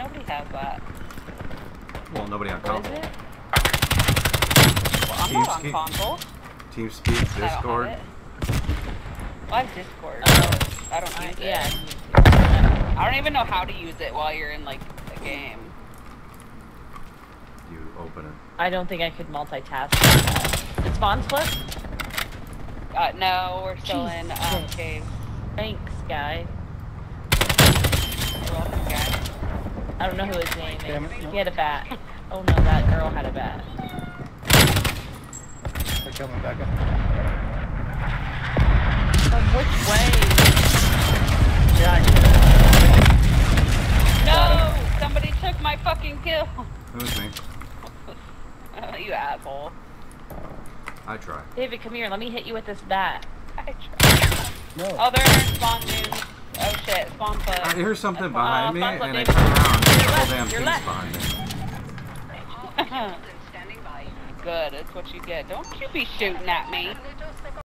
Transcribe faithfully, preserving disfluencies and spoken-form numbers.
nobody has that. Well, nobody on What console. is it? Well, I'm Team not on speak. console. TeamSpeak, I don't Discord. have it. Well, I have Discord. Oh. I don't use I, it. yeah. I don't even know how to use it while you're in like a game. You open it. I don't think I could multitask like that. It spawns flip? Uh, no, we're still Jesus. in um, cave. Thanks, guy. You're welcome, guys. I don't know who his name Damn is. it, no. He had a bat. Oh no, that girl had a bat. They're coming back up. From which way? Yeah, I No! Somebody took my fucking kill. It was me. You asshole. I try. David, come here. Let me hit you with this bat. I tried. No. Oh, they're in their spawn dunes. Oh shit, spawn foot. I hear something That's behind uh, me, Buffalo and I David. turn around, and there's a whole left, damn you're piece left. behind me. Good, it's what you get. Don't you be shooting at me.